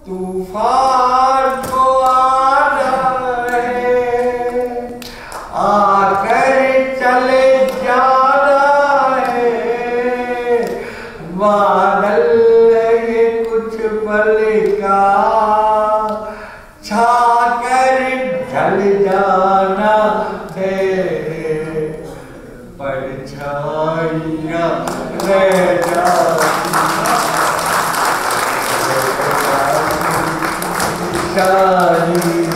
तूफान को आना है, आकर चले जाना है, बादल है कुछ पल का, छाकर ढल जाना है, परछाइयां रह जाती।